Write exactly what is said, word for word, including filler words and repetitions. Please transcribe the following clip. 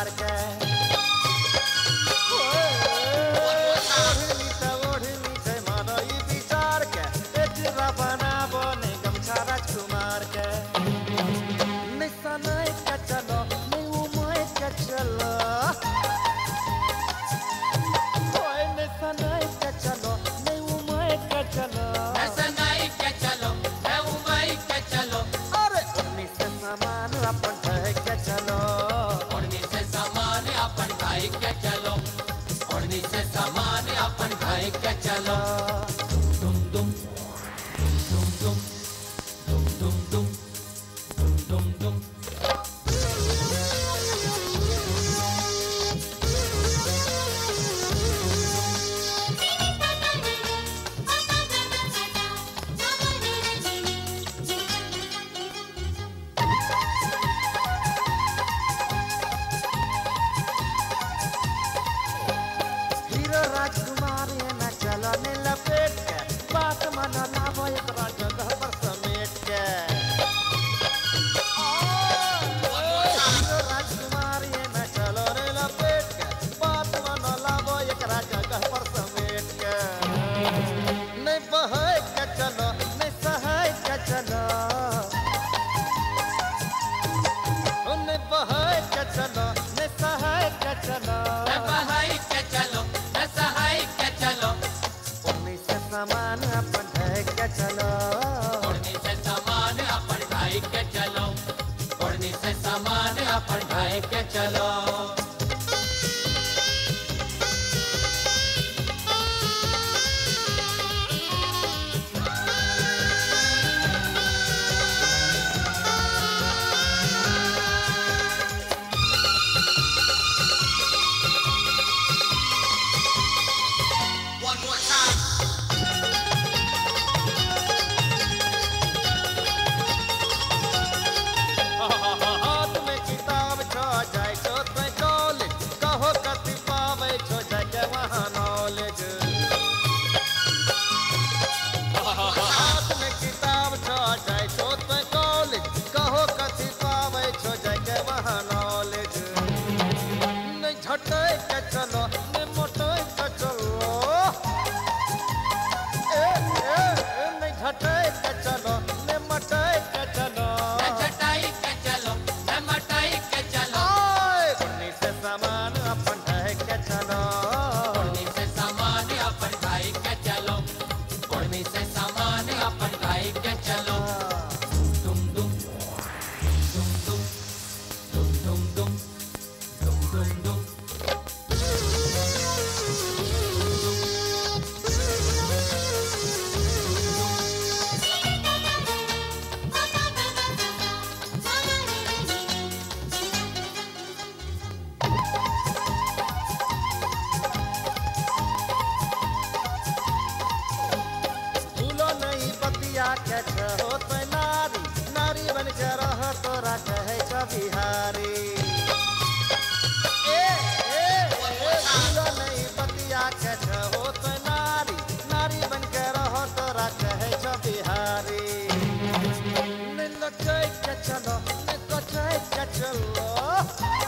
मार के ओढ़नी त ओढ़नी छै मानो ई विचार के एजरा बनाबो ने गमछा राजकुमार के नहीं सनाई के चलो नहीं उमय के चलो ओए नहीं सनाई के चलो नहीं उमय के चलो सनाई के चलो मैं उमई के चलो अरे उन्नीस से सामान अपन ढह के चलो ओढ़नी से सामान अपन भाई के चलो ओढ़नी से सामान अपन भाई के चलो दुम दुम दुम दुम दुम दुम दुम दुम दुम दुम हीरो राजकुमार ये न चलो ने लपेट के बात मन लाभो एकरा जगह पर समेट के हीरो राजकुमार ये न चलो ने लपेट के बात मन लाभो एकरा जगह पर समेट के नहीं बहाय के चलो नहीं सहाय के चलो नहीं बहाय के चलो नहीं सहाय के चलो मैं बहाई के चलो मैं सहाय के चलो उन्नीस से सामान अपन ढह के चलो ओढ़नी से सामान अपन भाई के चलो ओढ़नी से सामान अपन भाई के चलो One more time. हाथ में किताब छो जाए छो तो कॉलेज कहो कति पावे छो जाके वहाँ नॉलेज हाथ में किताब छो जाए छो तो कॉलेज कहो कति पावे छो जाके वहाँ नॉलेज नहीं झटे के चलो नहीं मोटे के चलो ए ए ए, नहीं झटे के चलो नहीं मोटे के चलो मैं चटाई के चलो मैं मटाई के चलो उन्नीस से सामान अपन ढह के चलो ओढ़नी से सामान अपन भाई के चलो ओढ़नी से सामान अपन भाई के चलो दुम दुम दुम दुम दुम दुम दुम दुम दुम दुम भूलो नहीं बतिया के हो तो नारी नारी बन के रह तोरा कहे छ बिहारी ए ए ए, भूलो नहीं बतिया के हो तो नारी नारी बन के रह तोरा कहे छ बिहारी नहीं लचै के चलो नहीं कचै के चलो